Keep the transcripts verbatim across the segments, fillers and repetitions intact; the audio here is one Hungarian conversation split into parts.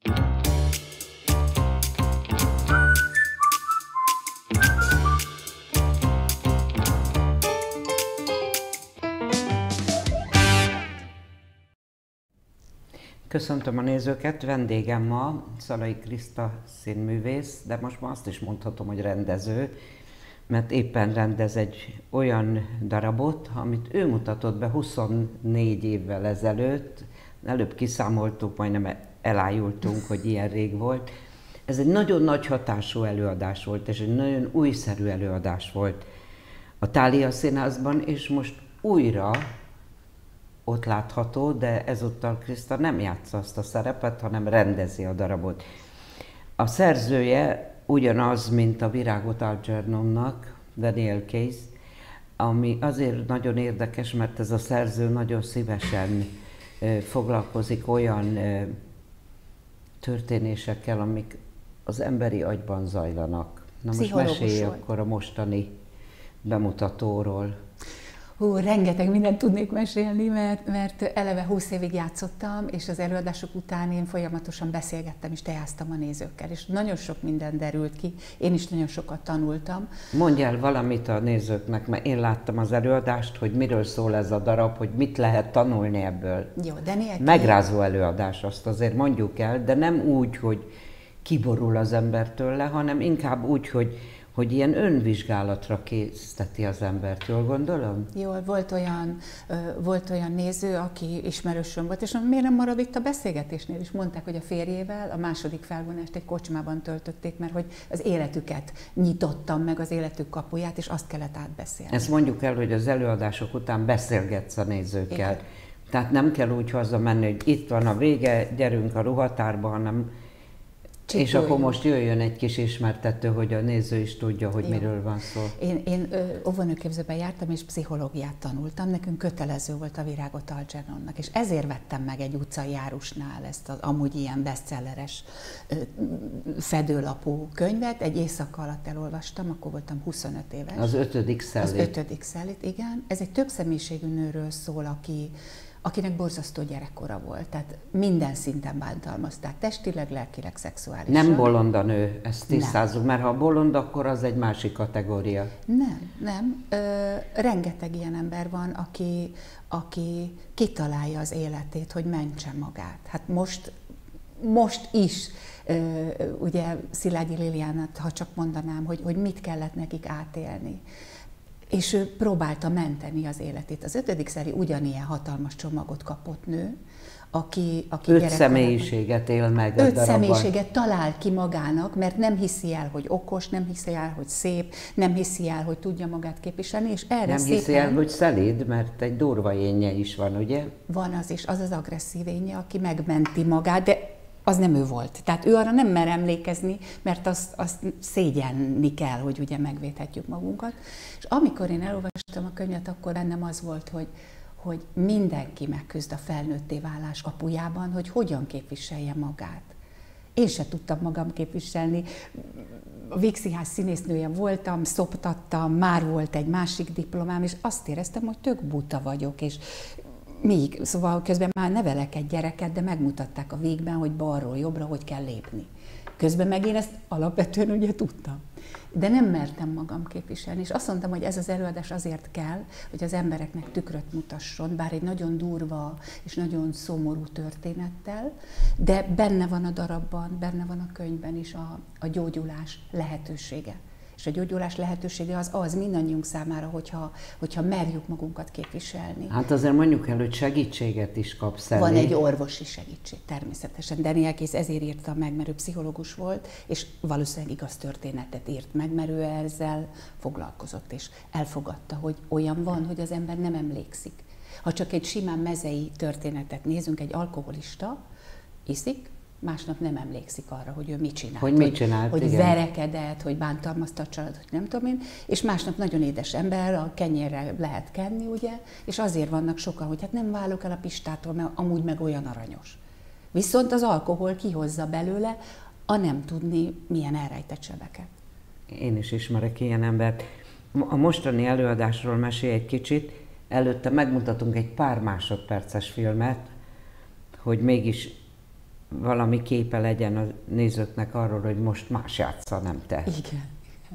Köszöntöm a nézőket, vendégem ma Szalai Kriszta színművész, de most már azt is mondhatom, hogy rendező, mert éppen rendez egy olyan darabot, amit ő mutatott be huszonnégy évvel ezelőtt. Előbb kiszámoltuk, majdnem elájultunk, hogy ilyen rég volt. Ez egy nagyon nagy hatású előadás volt, és egy nagyon újszerű előadás volt a Thália Színházban, és most újra ott látható, de ezúttal Kriszta nem játsza azt a szerepet, hanem rendezi a darabot. A szerzője ugyanaz, mint a Virágot Algernonnak, Daniel Case, ami azért nagyon érdekes, mert ez a szerző nagyon szívesen foglalkozik olyan történésekkel, amik az emberi agyban zajlanak. Na most mesélj akkor a mostani bemutatóról. Hú, rengeteg mindent tudnék mesélni, mert, mert eleve húsz évig játszottam, és az előadások után én folyamatosan beszélgettem és teáztam a nézőkkel, és nagyon sok minden derült ki, én is nagyon sokat tanultam. Mondj el valamit a nézőknek, mert én láttam az előadást, hogy miről szól ez a darab, hogy mit lehet tanulni ebből. Jó, de nélkül... Megrázó előadás, azt azért mondjuk el, de nem úgy, hogy kiborul az ember tőle, hanem inkább úgy, hogy hogy ilyen önvizsgálatra készteti az embert, jól gondolom? Jól, volt olyan, volt olyan néző, aki ismerősöm volt, és miért nem marad itt a beszélgetésnél is? Mondták, hogy a férjével a második felvonást egy kocsmában töltötték, mert hogy az életüket nyitottam meg, az életük kapuját, és azt kellett átbeszélni. Ezt mondjuk el, hogy az előadások után beszélgetsz a nézőkkel. Igen. Tehát nem kell úgy hazamenni, hogy itt van a vége, gyerünk a ruhatárba, hanem Csipoljuk. És akkor most jöjjön egy kis ismertető, hogy a néző is tudja, hogy Jó. miről van szó. Én, én óvónőképzőben jártam, és pszichológiát tanultam. Nekünk kötelező volt a Virágot Algernonnak, és ezért vettem meg egy utcai árusnál ezt az amúgy ilyen bestselleres fedőlapú könyvet. Egy éjszaka alatt elolvastam, akkor voltam huszonöt éves. Az ötödik szellit. Az ötödik szellit, igen. Ez egy többszemélyiségű nőről szól, aki akinek borzasztó gyerekkora volt, tehát minden szinten bántalmazták, testileg, lelkileg, szexuálisan. Nem bolond a nő, ezt tisztázzuk, mert ha bolond, akkor az egy másik kategória. Nem, nem. Ö, rengeteg ilyen ember van, aki, aki kitalálja az életét, hogy mentse magát. Hát most, most is, ö, ugye Szilágyi Liliánát, ha csak mondanám, hogy, hogy mit kellett nekik átélni. És ő próbálta menteni az életét. Az ötödik szeri ugyanilyen hatalmas csomagot kapott nő, aki, aki öt személyiséget él meg a Öt darabban. személyiséget talál ki magának, mert nem hiszi el, hogy okos, nem hiszi el, hogy szép, nem hiszi el, hogy tudja magát képviselni, és erre Nem szépen... hiszi el, hogy szelíd, mert egy durva énje is van, ugye? Van az is, az az agresszív énje, aki megmenti magát, de az nem ő volt. Tehát ő arra nem mer emlékezni, mert azt, azt szégyenni kell, hogy ugye megvédhetjük magunkat. És amikor én elolvastam a könyvet, akkor bennem az volt, hogy, hogy mindenki megküzd a felnőtté válás kapujában, hogy hogyan képviselje magát. Én se tudtam magam képviselni. A Vígszínház színésznője voltam, szoptattam, már volt egy másik diplomám, és azt éreztem, hogy tök buta vagyok, és Míg, szóval közben már nevelek egy gyereket, de megmutatták a Vígben, hogy balról jobbra hogy kell lépni. Közben meg én ezt alapvetően ugye tudtam. De nem mertem magam képviselni, és azt mondtam, hogy ez az előadás azért kell, hogy az embereknek tükröt mutasson, bár egy nagyon durva és nagyon szomorú történettel, de benne van a darabban, benne van a könyvben is a, a gyógyulás lehetősége. És a gyógyulás lehetősége az az mindannyiunk számára, hogyha, hogyha merjük magunkat képviselni. Hát azért mondjuk el, hogy segítséget is kapsz elé. Van egy orvosi segítség, természetesen. Daniel Case ezért írta meg, mert ő pszichológus volt, és valószínűleg igaz történetet írt meg, mert ő ezzel foglalkozott, és elfogadta, hogy olyan van, hogy az ember nem emlékszik. Ha csak egy simán mezei történetet nézünk, egy alkoholista iszik, másnap nem emlékszik arra, hogy ő mit csinált. Hogy mit csinált, Hogy, hogy igen. verekedett, hogy bántalmazta a családot, nem tudom én, és másnap nagyon édes ember, a kenyérre lehet kenni, ugye, és azért vannak sokan, hogy hát nem válok el a Pistától, mert amúgy meg olyan aranyos. Viszont az alkohol kihozza belőle a nem tudni milyen elrejtett sebeket. Én is ismerek ilyen embert. A mostani előadásról mesélj egy kicsit, előtte megmutatunk egy pár másodperces filmet, hogy mégis valami képe legyen a nézőknek arról, hogy most más játsza, nem te. Igen.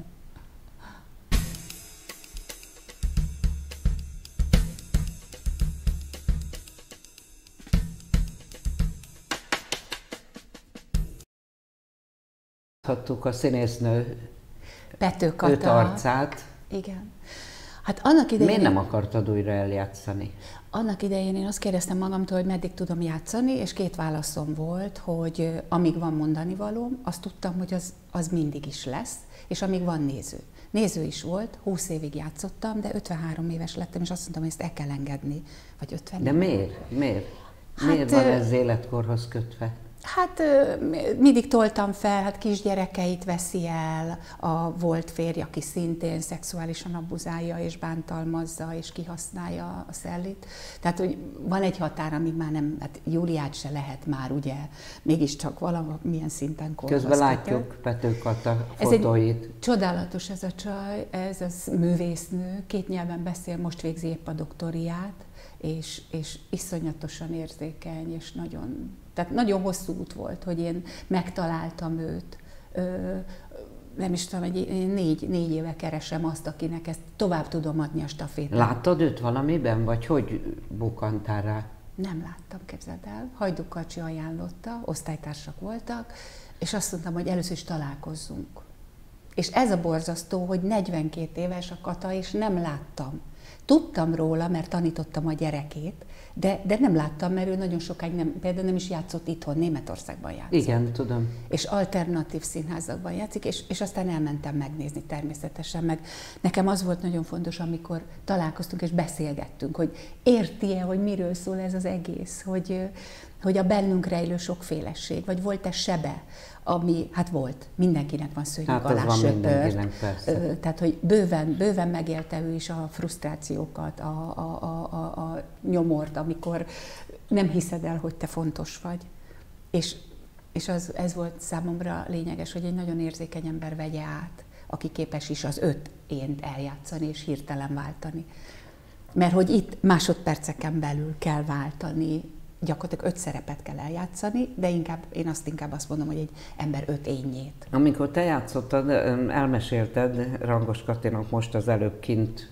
Láthattuk a színésznő Pető Kata. öt arcát. Igen. Hát annak idején... Miért nem akartad újra eljátszani? Annak idején én azt kérdeztem magamtól, hogy meddig tudom játszani, és két válaszom volt, hogy amíg van mondani valóm, azt tudtam, hogy az, az mindig is lesz, és amíg van néző. Néző is volt, húsz évig játszottam, de ötvenhárom éves lettem, és azt mondtam, hogy ezt el kell engedni. Vagy ötven. De miért? Miért? Hát, miért van ez életkorhoz kötve? Hát mindig toltam fel, hát kisgyerekeit veszi el a volt férj, aki szintén szexuálisan abuzálja és bántalmazza és kihasználja a Szellit. Tehát, hogy van egy határ, amíg már nem, hát Júliát se lehet már, ugye, mégiscsak valamilyen szinten korlaztatja. Közben látjuk Pető Kata fotóit. Ez egy csodálatos ez a csaj, ez az művésznő, két nyelven beszél, most végzi épp a doktoriát, és, és iszonyatosan érzékeny, és nagyon... Tehát nagyon hosszú út volt, hogy én megtaláltam őt. Ö, nem is tudom, hogy én négy, négy éve keresem azt, akinek ezt tovább tudom adni a stafétát. Láttad őt valamiben, vagy hogy bukkantál rá? Nem láttam, képzeld el. Hajdú Kacsi ajánlotta, osztálytársak voltak, és azt mondtam, hogy először is találkozzunk. És ez a borzasztó, hogy negyvenkét éves a Kata, és nem láttam. Tudtam róla, mert tanítottam a gyerekét, de, de nem láttam, mert ő nagyon sokáig nem, például nem is játszott itthon, Németországban játszott. Igen, tudom. És alternatív színházakban játszik, és, és aztán elmentem megnézni természetesen, meg nekem az volt nagyon fontos, amikor találkoztunk és beszélgettünk, hogy érti-e, hogy miről szól ez az egész, hogy, hogy a bennünk rejlő sokféleség, vagy volt-e sebe, ami, hát volt, mindenkinek van szőnyeg hát alá van söpört, persze. Tehát, hogy bőven, bőven megélte ő is a frusztrációkat, a, a, a, a, a nyomort, amikor nem hiszed el, hogy te fontos vagy. És, és az, ez volt számomra lényeges, hogy egy nagyon érzékeny ember vegye át, aki képes is az öt ént eljátszani és hirtelen váltani. Mert hogy itt másodperceken belül kell váltani, gyakorlatilag öt szerepet kell eljátszani, de inkább, én azt inkább azt mondom, hogy egy ember öt énnyét. Amikor te játszottad, elmesélted Rangos Katinak most az előbb kint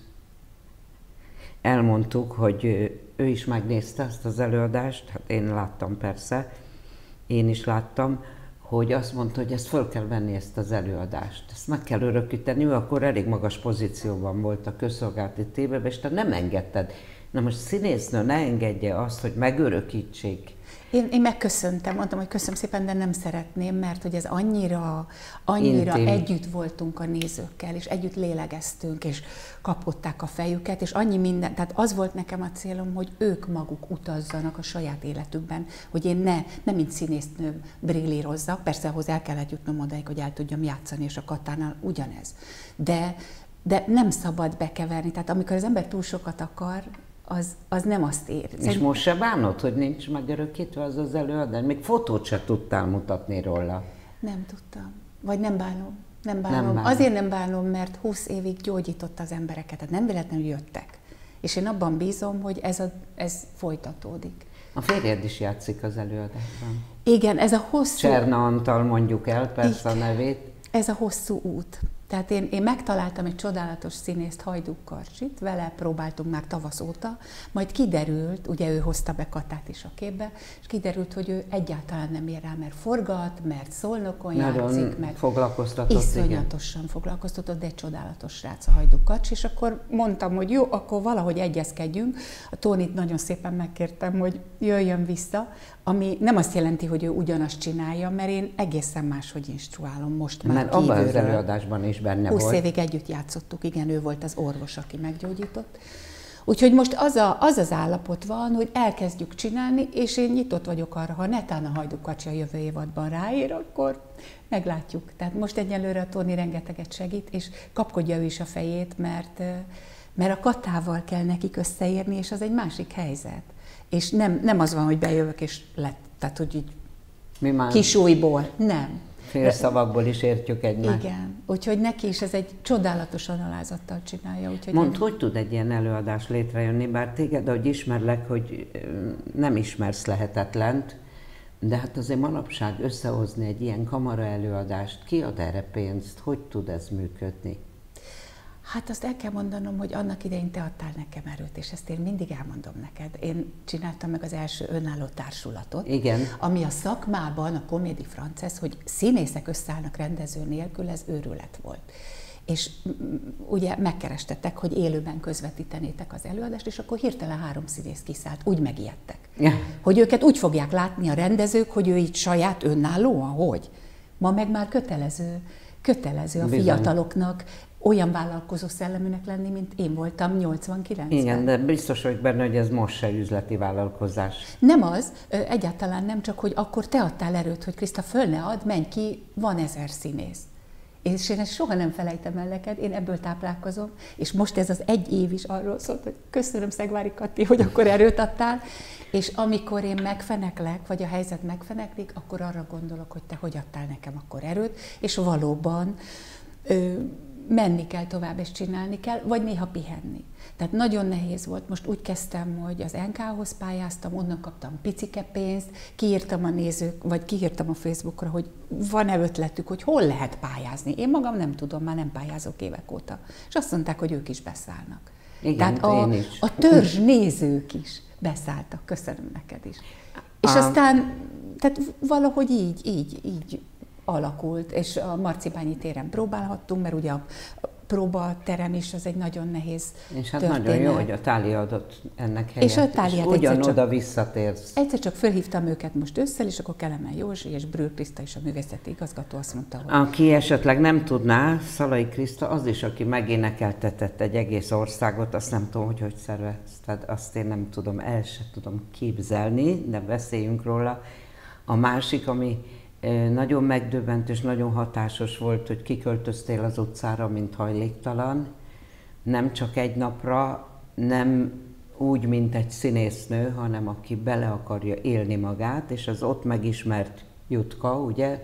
elmondtuk, hogy ő is megnézte ezt az előadást, hát én láttam persze, én is láttam, hogy azt mondta, hogy ezt föl kell venni, ezt az előadást, ezt meg kell örökíteni, ő akkor elég magas pozícióban volt a közszolgálati tévében, és te nem engedted. Na most színésznő ne engedje azt, hogy megörökítsék. Én, én megköszöntem, mondtam, hogy köszönöm szépen, de nem szeretném, mert hogy ez annyira, annyira Intim. Együtt voltunk a nézőkkel, és együtt lélegeztünk, és kapották a fejüket, és annyi minden, tehát az volt nekem a célom, hogy ők maguk utazzanak a saját életükben, hogy én ne, nem mint színésznő brillírozzak, persze ahhoz el kellett jutnom odaig, hogy el tudjam játszani, és a Katánál ugyanez. De, de nem szabad bekeverni, tehát amikor az ember túl sokat akar, Az, az nem azt ér. És Szerint... most se bánod, hogy nincs megörökítve az az előadás? Még fotót se tudtál mutatni róla. Nem tudtam. Vagy nem bánom. Nem bánom. Nem bánom. Azért nem bánom, mert húsz évig gyógyította az embereket. Tehát nem véletlenül jöttek. És én abban bízom, hogy ez, a, ez folytatódik. A férjed is játszik az előadásban. Igen, ez a hosszú... Cserna Antal, mondjuk el persze Igen. a nevét. Ez a hosszú út. Tehát én, én megtaláltam egy csodálatos színészt, Hajdú Karcsit, vele próbáltunk már tavasz óta, majd kiderült, ugye ő hozta be Katát is a képbe, és kiderült, hogy ő egyáltalán nem ér rá, mert forgat, mert Szolnokon Nagyon játszik, meg foglalkoztatott, iszonyatosan igen. foglalkoztatott, de egy csodálatos srác a Hajdú Karcs, és akkor mondtam, hogy jó, akkor valahogy egyezkedjünk. A Tónit nagyon szépen megkértem, hogy jöjjön vissza, ami nem azt jelenti, hogy ő ugyanazt csinálja, mert én egészen máshogy instruálom most már mert kívülről. Abban az előadásban is benne húsz volt. évig együtt játszottuk, igen, ő volt az orvos, aki meggyógyított. Úgyhogy most az, a, az az állapot van, hogy elkezdjük csinálni, és én nyitott vagyok arra, ha netán a Hajdú Kacsi a jövő évadban ráér, akkor meglátjuk. Tehát most egyelőre a Tóni rengeteget segít, és kapkodja ő is a fejét, mert, mert a Katával kell nekik összeérni, és az egy másik helyzet. És nem, nem az van, hogy bejövök, és lett, tehát hogy így Mi már kisújból, nem. fél szavakból is értjük egymást. Igen, úgyhogy neki is ez egy csodálatosan alázattal csinálja. Úgyhogy Mondd, én... hogy tud egy ilyen előadás létrejönni, bár téged, ahogy ismerlek, hogy nem ismersz lehetetlent, De hát azért manapság összehozni egy ilyen kamara előadást, ki ad erre pénzt, hogy tud ez működni? Hát azt el kell mondanom, hogy annak idején te adtál nekem erőt, és ezt én mindig elmondom neked. Én csináltam meg az első önálló társulatot, Igen. ami a szakmában, a Comédie Française, hogy színészek összeállnak rendező nélkül, ez őrület volt. És ugye megkerestetek, hogy élőben közvetítenétek az előadást, és akkor hirtelen három színész kiszállt, úgy megijedtek. Ja. Hogy őket úgy fogják látni a rendezők, hogy ő így saját önállóan, hogy? Ma meg már kötelező, kötelező a Bizony. Fiataloknak olyan vállalkozó szelleműnek lenni, mint én voltam nyolcvankilencben. Igen, de biztos vagyok benne, hogy ez most se üzleti vállalkozás. Nem az, egyáltalán nem, csak hogy akkor te adtál erőt, hogy Kriszta, föl ne add, menj ki, van ezer színész. És én ezt soha nem felejtem el neked, én ebből táplálkozom, és most ez az egy év is arról szólt, hogy köszönöm Szegvári Kati, hogy akkor erőt adtál, és amikor én megfeneklek, vagy a helyzet megfeneklik, akkor arra gondolok, hogy te hogy adtál nekem akkor erőt, és valóban ö, menni kell tovább, és csinálni kell, vagy néha pihenni. Tehát nagyon nehéz volt. Most úgy kezdtem, hogy az en ká-hoz pályáztam, onnan kaptam picike pénzt, kiírtam a nézők, vagy kiírtam a Facebookra, hogy van-e ötletük, hogy hol lehet pályázni. Én magam nem tudom, már nem pályázok évek óta. És azt mondták, hogy ők is beszállnak. Igen, Tehát a, én is. a törzs nézők is beszálltak. Köszönöm neked is. És A... aztán, tehát valahogy így, így, így alakult, és a Marcibányi téren próbálhattunk, mert ugye a próbaterem is, az egy nagyon nehéz És hát történet. nagyon jó, hogy a Tália adott ennek helyet, és, a Táliát és ugyanoda csak, visszatérsz. Egyszer csak fölhívtam őket most ősszel, és akkor Kelemen Józsi és Brühl Kriszta is a művészeti igazgató azt mondta, hogy... Aki esetleg nem tudná, Szalai Kriszta az is, aki megénekeltetett egy egész országot, azt nem tudom, hogy hogy szervezted, azt én nem tudom, el sem tudom képzelni, de beszéljünk róla. A másik, ami nagyon megdöbbent és nagyon hatásos volt, hogy kiköltöztél az utcára, mint hajléktalan. Nem csak egy napra, nem úgy, mint egy színésznő, hanem aki bele akarja élni magát, és az ott megismert Jutka, ugye,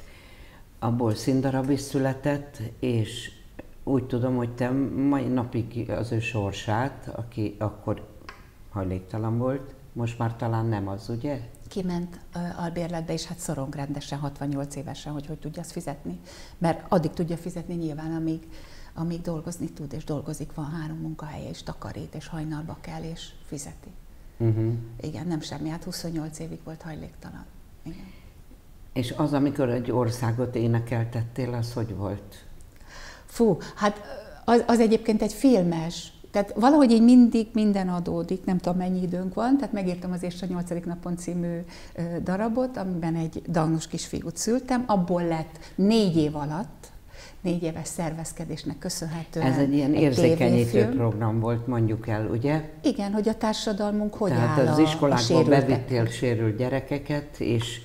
abból színdarab is született, és úgy tudom, hogy te mai napig az ő sorsát, aki akkor hajléktalan volt, most már talán nem az, ugye? Kiment uh, albérletbe, és hát szorong rendesen, hatvannyolc évesen, hogy hogy tudja azt fizetni. Mert addig tudja fizetni nyilván, amíg, amíg dolgozni tud, és dolgozik, van három munkahelye, és takarít, és hajnalba kell, és fizeti. Uh-huh. Igen, nem semmi, hát huszonnyolc évig volt hajléktalan. Igen. És az, amikor egy országot énekeltettél, az hogy volt? Fú, hát az, az egyébként egy filmes. Tehát valahogy így mindig minden adódik, nem tudom mennyi időnk van, tehát megírtam az És a nyolcadik napon című darabot, amiben egy dagnus kisfiút szültem, abból lett négy év alatt, négy éves szervezkedésnek köszönhetően Ez egy ilyen egy érzékenyítő tévéfilm. program volt, mondjuk el, ugye? Igen, hogy a társadalmunk hogy Tehát áll az a, iskolákból a bevittél sérült gyerekeket, és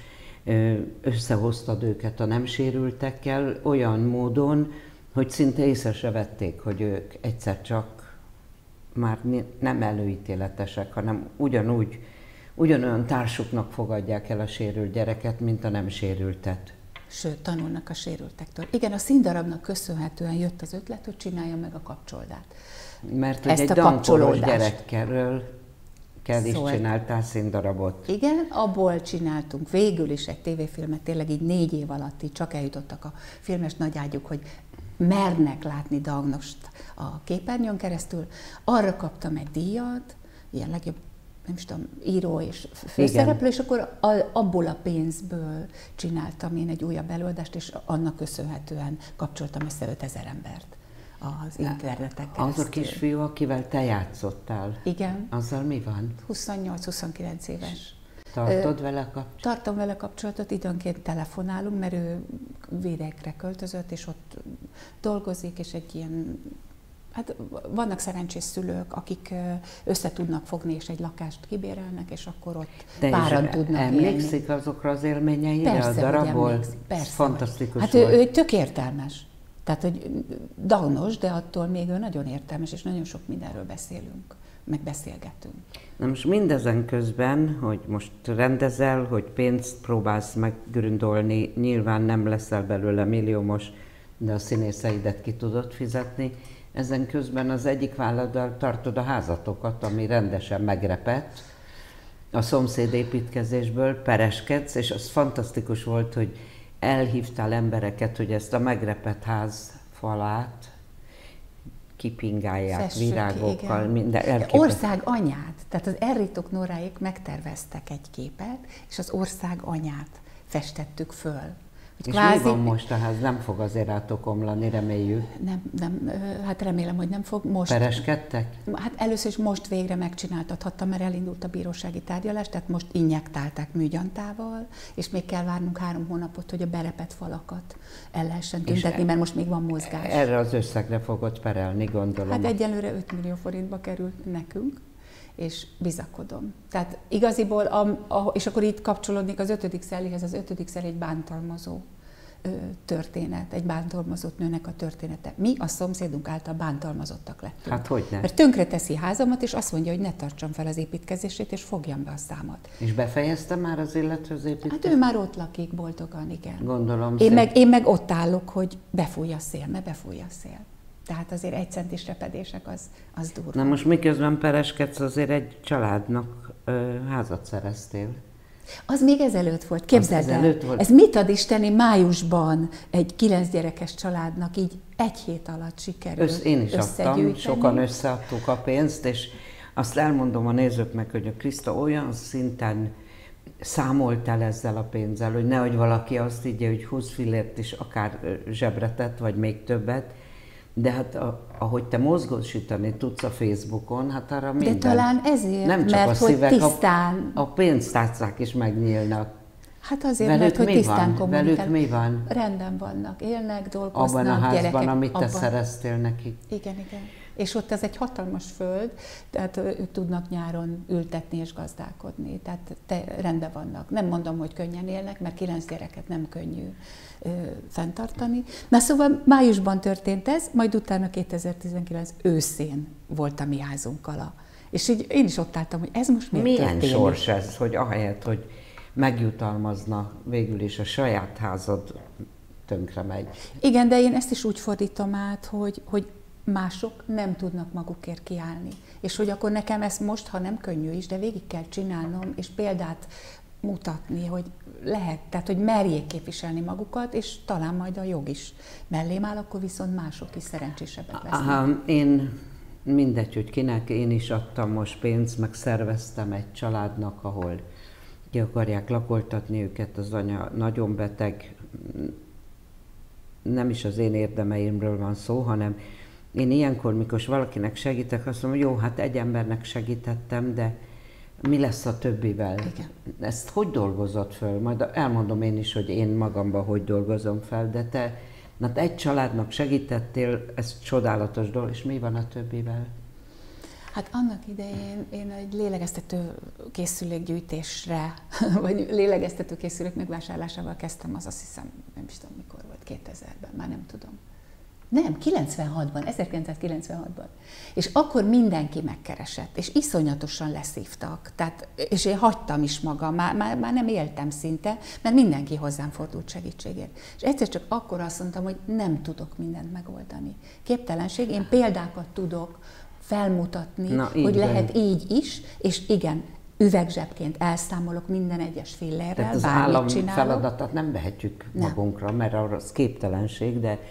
összehoztad őket a nem sérültekkel olyan módon, hogy szinte észre se vették, hogy ők egyszer csak már nem előítéletesek, hanem ugyanúgy, ugyanolyan társuknak fogadják el a sérült gyereket, mint a nem sérültet. Sőt, tanulnak a sérültektől. Igen, a színdarabnak köszönhetően jött az ötlet, hogy csinálja meg a kapcsoldát. Mert hogy Ezt egy a dankoros gyerekről kell is Szóval- csináltál színdarabot. Igen, abból csináltunk végül is egy tévéfilmet, tényleg így négy év alatt így csak eljutottak a filmes nagyágyuk, hogy mernek látni Dagnost a képernyőn keresztül. Arra kaptam egy díjat, ilyen legjobb, nem is tudom, író és főszereplő, és akkor abból a pénzből csináltam én egy újabb előadást, és annak köszönhetően kapcsoltam össze ötezer embert az interneten keresztül. Az a kisfiú, akivel te játszottál. Igen. Azzal mi van? huszonnyolc-huszonkilenc éves. Tartod Ö, vele kapcsolatot? Tartom vele kapcsolatot, időnként telefonálunk, mert ő vidékre költözött, és ott dolgozik, és egy ilyen, hát vannak szerencsés szülők, akik össze tudnak fogni, és egy lakást kibérelnek, és akkor ott De páran tudnak emlékszik élni. azokra az élményeire Persze, a darabból? Persze, persze. Fantasztikus Hát volt. ő, ő tök értelmes. Tehát, hogy dagnos, de attól még ő nagyon értelmes, és nagyon sok mindenről beszélünk, meg beszélgetünk. Na most mindezen közben, hogy most rendezel, hogy pénzt próbálsz meggründolni, nyilván nem leszel belőle milliómos, de a színészeidet ki tudod fizetni. Ezen közben az egyik válladdal tartod a házatokat, ami rendesen megrepett, a szomszéd építkezésből pereskedsz, és az fantasztikus volt, hogy elhívtál embereket, hogy ezt a megrepett ház falát kipingálják Fessük, virágokkal, igen. minden elképesztő. Ország anyát, tehát az Erritok Noráék megterveztek egy képet, és az ország anyát festettük föl. És kvázi... mi van most a ház? Nem fog azért rátok omlani, reméljük? Nem, nem, hát remélem, hogy nem fog. Most, pereskedtek? Hát először is most végre megcsináltathattam, mert elindult a bírósági tárgyalás, tehát most injektálták műgyantával, és még kell várnunk három hónapot, hogy a berepett falakat el lehessen tüntetni, mert most még van mozgás. Erre az összegre fogod perelni, gondolom. Hát egyelőre öt millió forintba került nekünk, és bizakodom. Tehát igaziból, a, a, és akkor itt kapcsolódnék az ötödik szellihez, az ötödik szelli egy bántalmazó ö, történet, egy bántalmazott nőnek a története. Mi a szomszédunk által bántalmazottak lettünk. Hát hogyne? Mert tönkre teszi házamat, és azt mondja, hogy ne tartsam fel az építkezését, és fogjam be a számot. És befejezte már az illető az építkezést? Hát ő már ott lakik boldogan, igen. Gondolom. Én meg, én meg ott állok, hogy befújja a szél, ne befújja a szél. Tehát azért egy centis repedések az, az durva. Na most miközben pereskedsz, azért egy családnak ö, házat szereztél. Az még ezelőtt volt, képzeld el. Volt. Ez mit ad Isteni, májusban egy kilenc gyerekes családnak így egy hét alatt sikerült Össz, Én is adtam, sokan összeadtuk a pénzt, és azt elmondom a nézőknek, hogy a Kriszta olyan szinten számolt el ezzel a pénzzel, hogy nehogy valaki azt így, hogy húsz fillért is akár zsebre tett, vagy még többet, de hát a, ahogy te mozgósítani tudsz a Facebookon, hát arra minden. De talán ezért, nem csak mert a szívek, hogy tisztán... A, a pénztárcák is megnyílnak. Hát azért, velük mert hogy tisztán kommunikál. Velük mi van? Rendben vannak, élnek, dolgoznak, abban a házban, gyerekek, amit te abban. szereztél nekik. Igen, igen. És ott ez egy hatalmas föld, tehát ők tudnak nyáron ültetni és gazdálkodni, tehát te, rendben vannak. Nem mondom, hogy könnyen élnek, mert kilenc gyereket nem könnyű ö, fenntartani. Na szóval májusban történt ez, majd utána kétezer-tizenkilenc őszén volt a mi házunkkal. A, és így én is ott álltam, hogy ez most miért Milyen történik? sors ez, hogy ahelyett, hogy megjutalmazna végül is a saját házad tönkre megy. Igen, de én ezt is úgy fordítom át, hogy, hogy mások nem tudnak magukért kiállni. És hogy akkor nekem ez most, ha nem könnyű is, de végig kell csinálnom, és példát mutatni, hogy lehet, tehát hogy merjék képviselni magukat, és talán majd a jog is mellém áll, akkor viszont mások is szerencsésebbek lesznek. Aha, én mindegy, hogy kinek, én is adtam most pénzt, meg szerveztem egy családnak, ahol ki akarják lakoltatni őket, az anya nagyon beteg, nem is az én érdemeimről van szó, hanem én ilyenkor, mikor valakinek segítek, azt mondom, jó, hát egy embernek segítettem, de mi lesz a többivel? Igen. Ezt hogy dolgozott föl? Majd elmondom én is, hogy én magamban hogy dolgozom fel, de te, na te egy családnak segítettél, ez csodálatos dolog, és mi van a többivel? Hát annak idején én egy lélegeztető készülékgyűjtésre, vagy lélegeztető készülék megvásárlásával kezdtem, az azt hiszem, nem is tudom mikor volt, kétezerben, már nem tudom. Nem, kilencvenhatban, ezerkilencszázkilencvenhatban. És akkor mindenki megkeresett, és iszonyatosan leszívtak. Tehát, és én hagytam is magam, már, már, már nem éltem szinte, mert mindenki hozzám fordult segítségért. És egyszer csak akkor azt mondtam, hogy nem tudok mindent megoldani. Képtelenség, én példákat tudok felmutatni, Na, hogy van. Lehet így is, és igen, üvegzsebként elszámolok minden egyes fillérrel, Tehát az bármit állam csinálok. feladatát nem vehetjük nem. magunkra, mert arra az képtelenség, de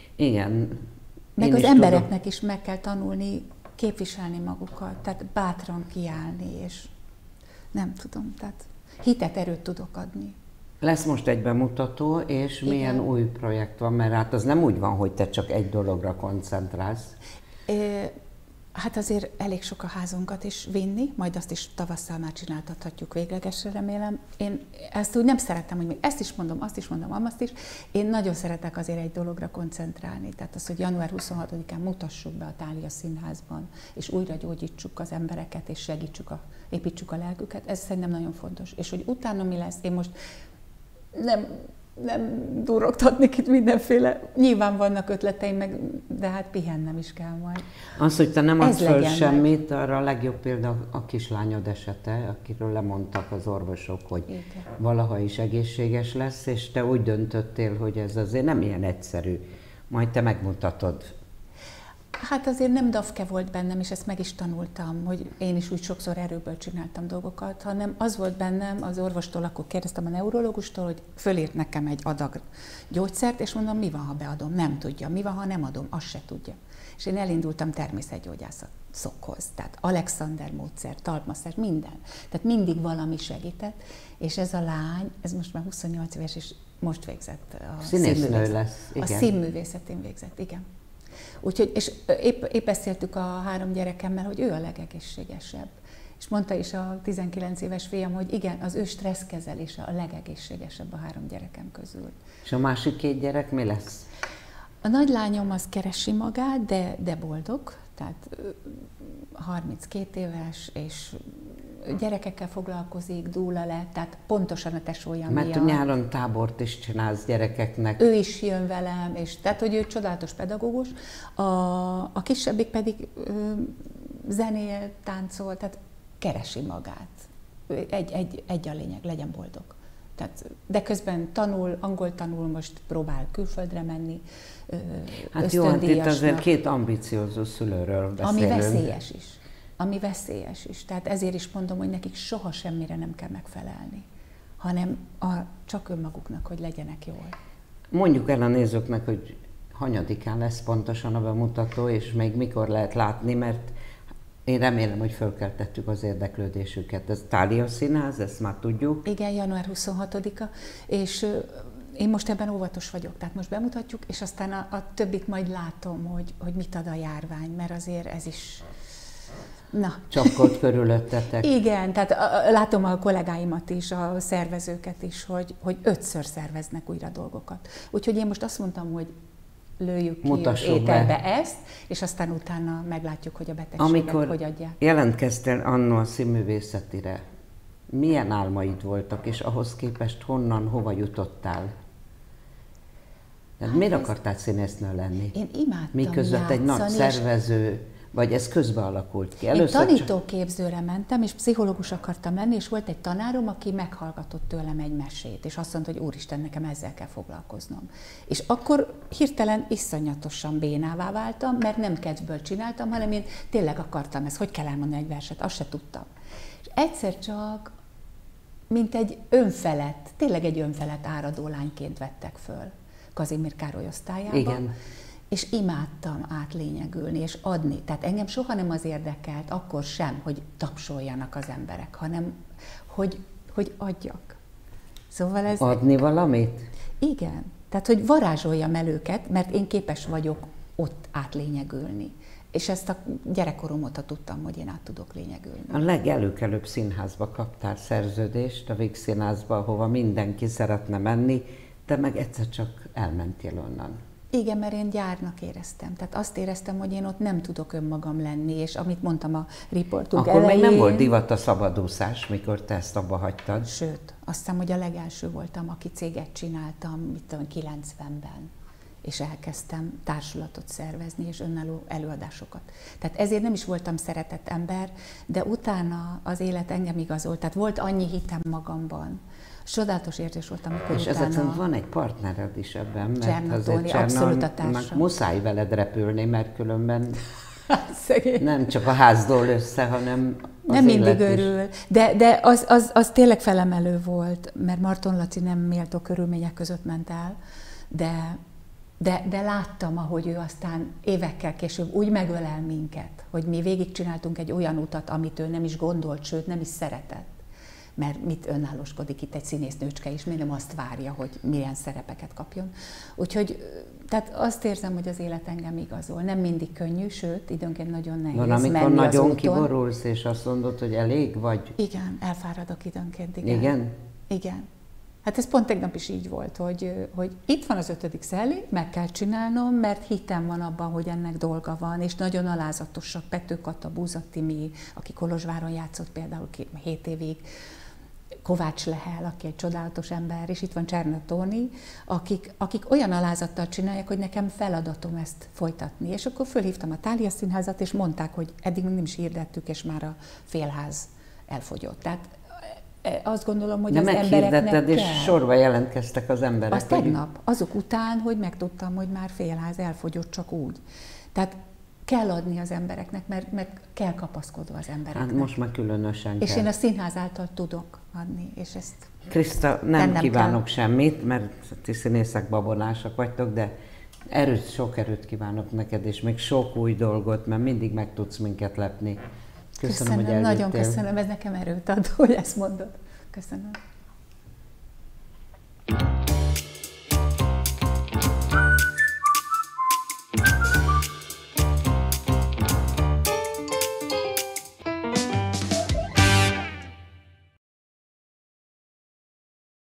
igen. Meg én az is embereknek tudom. is meg kell tanulni képviselni magukat, tehát bátran kiállni, és nem tudom, tehát hitet, erőt tudok adni. Lesz most egy bemutató, és Igen. milyen új projekt van, mert hát az nem úgy van, hogy te csak egy dologra koncentrálsz. É, hát azért elég sok a házunkat is vinni, majd azt is tavasszal már csináltathatjuk véglegesre, remélem. Én ezt úgy nem szeretem, hogy még ezt is mondom, azt is mondom, azt is. Én nagyon szeretek azért egy dologra koncentrálni. Tehát az, hogy január huszonhatodikán mutassuk be a Thália Színházban, és újra gyógyítsuk az embereket, és segítsük a, építsük a lelküket, ez szerintem nagyon fontos. És hogy utána mi lesz, én most nem... nem durogtatnék itt mindenféle, nyilván vannak ötleteim, meg, de hát pihennem is kell majd. Az, hogy te nem adsz Ez föl legyen semmit, arra a legjobb példa a kislányod esete, akiről lemondtak az orvosok, hogy Igen. valaha is egészséges lesz, és te úgy döntöttél, hogy ez azért nem ilyen egyszerű. Majd te megmutatod. Hát azért nem dafke volt bennem, és ezt meg is tanultam, hogy én is úgy sokszor erőből csináltam dolgokat, hanem az volt bennem, az orvostól akkor kérdeztem a neurológustól, hogy fölírt nekem egy adag gyógyszert, és mondom, mi van, ha beadom? Nem tudja. Mi van, ha nem adom? Azt se tudja. És én elindultam természetgyógyászatokhoz, tehát Alexander módszer, talpmasszázs, minden. Tehát mindig valami segített, és ez a lány, ez most már huszonnyolc éves, és most végzett a színésznő lesz. Igen. A színművészetén végzett, igen. Úgyhogy, és épp, épp beszéltük a három gyerekemmel, hogy ő a legegészségesebb. És mondta is a tizenkilenc éves fiam, hogy igen, az ő stresszkezelése a legegészségesebb a három gyerekem közül. És a másik két gyerek mi lesz? A nagylányom az keresi magát, de, de boldog, tehát harminckét éves, és gyerekekkel foglalkozik, dúla lett, tehát pontosan a tesója miatt. Mert nyáron tábort is csinálsz gyerekeknek. Ő is jön velem, és tehát, hogy ő csodálatos pedagógus. A, a kisebbik pedig ö, zenél, táncol, tehát keresi magát. Egy, egy, egy a lényeg, legyen boldog. Tehát, de közben tanul, angol tanul, most próbál külföldre menni. Hát jó, hát itt azért két ambiciózus szülőről beszélünk. Ami veszélyes is. Ami veszélyes is. Tehát ezért is mondom, hogy nekik soha semmire nem kell megfelelni, hanem a, csak önmaguknak, hogy legyenek jól. Mondjuk el a nézőknek, hogy hanyadikán lesz pontosan a bemutató, és még mikor lehet látni, mert én remélem, hogy fölkeltettük az érdeklődésüket. Ez Thália Színház, ezt már tudjuk. Igen, január huszonhatodika, és én most ebben óvatos vagyok, tehát most bemutatjuk, és aztán a, a többit majd látom, hogy, hogy mit ad a járvány, mert azért ez is... Na. Csapkod körülöttetek. Igen, tehát a, a, látom a kollégáimat is, a szervezőket is, hogy, hogy ötször szerveznek újra dolgokat. Úgyhogy én most azt mondtam, hogy lőjük ki Mutassuk az ételbe be. ezt, és aztán utána meglátjuk, hogy a betegségek Amikor hogy adják. jelentkeztél annó a színművészetire, milyen álmaid voltak, és ahhoz képest honnan, hova jutottál? Hát miért ez... akartál színésznő lenni? Én imádtam Miközött egy nagy szervező, vagy ez közbe alakult ki? Először én tanítóképzőre mentem, és pszichológus akartam lenni, és volt egy tanárom, aki meghallgatott tőlem egy mesét, és azt mondta, hogy úristen, nekem ezzel kell foglalkoznom. És akkor hirtelen iszonyatosan bénává váltam, mert nem kedvből csináltam, hanem én tényleg akartam ezt, hogy kell elmondani egy verset, azt se tudtam. És egyszer csak, mint egy önfelett, tényleg egy önfelett áradó lányként vettek föl Kazimír Károly osztályába. Igen. És imádtam átlényegülni és adni. Tehát engem soha nem az érdekelt, akkor sem, hogy tapsoljanak az emberek, hanem hogy, hogy adjak. Szóval ez... Adni valamit? Igen. Tehát, hogy varázsoljam el őket, mert én képes vagyok ott átlényegülni. És ezt a gyerekkorom óta tudtam, hogy én át tudok lényegülni. A legelőkelőbb színházba kaptál szerződést, a Víg Színházba, ahova mindenki szeretne menni, te meg egyszer csak elmentél onnan. Igen, mert én gyárnak éreztem. Tehát azt éreztem, hogy én ott nem tudok önmagam lenni, és amit mondtam a riportunk Akkor elején... még nem volt divat a szabadúszás, mikor te ezt abba hagytad? Sőt, azt hiszem, hogy a legelső voltam, aki céget csináltam, mit tudom, kilencvenben, és elkezdtem társulatot szervezni, és önálló előadásokat. Tehát ezért nem is voltam szeretett ember, de utána az élet engem igazolt. Tehát volt annyi hitem magamban. Csodálatos érzés volt, amikor és utána... És ezek van egy partnered is ebben, mert Csernatóni, abszolút a társam. Muszáj veled repülni, mert különben Szegény. Nem csak a ház dől össze, hanem az nem mindig élet örül, de, de az, az, az tényleg felemelő volt, mert Marton Laci nem méltó körülmények között ment el, de, de, de láttam, ahogy ő aztán évekkel később úgy megölel minket, hogy mi végigcsináltunk egy olyan utat, amit ő nem is gondolt, sőt nem is szeretett. Mert mit önállóskodik itt egy színésznőcske is, miért nem azt várja, hogy milyen szerepeket kapjon. Úgyhogy tehát azt érzem, hogy az élet engem igazol. Nem mindig könnyű, sőt, időnként nagyon nehéz Van, amikor menni nagyon az kiborulsz, és azt mondod, hogy elég vagy? Igen, elfáradok időnként, igen. Igen? Igen. Hát ez pont tegnap is így volt, hogy, hogy itt van az ötödik Szelli, meg kell csinálnom, mert hitem van abban, hogy ennek dolga van, és nagyon alázatosak. Pető Kata, Búza Timi, aki Kolozsváron játszott például hét évig, Kovács Lehel, aki egy csodálatos ember, és itt van Csernatóni, akik, akik olyan alázattal csinálják, hogy nekem feladatom ezt folytatni. És akkor fölhívtam a Thália Színházat, és mondták, hogy eddig még nem is hirdettük, és már a félház elfogyott. Tehát azt gondolom, hogy de az embereknek kell. és sorba jelentkeztek az emberek. Az tegnap, azok után, hogy megtudtam, hogy már félház elfogyott csak úgy. Tehát kell adni az embereknek, mert, mert kell kapaszkodva az embereknek. Hát most már különösen És kell. én a színház által tudok adni, és ezt Kriszta, nem kívánok kell. semmit, mert ti színészek babonásak vagytok, de erőt, sok erőt kívánok neked, és még sok új dolgot, mert mindig meg tudsz minket lepni. Köszönöm, köszönöm, hogy eljöttél. Nagyon köszönöm, ez nekem erőt ad, hogy ezt mondod. Köszönöm.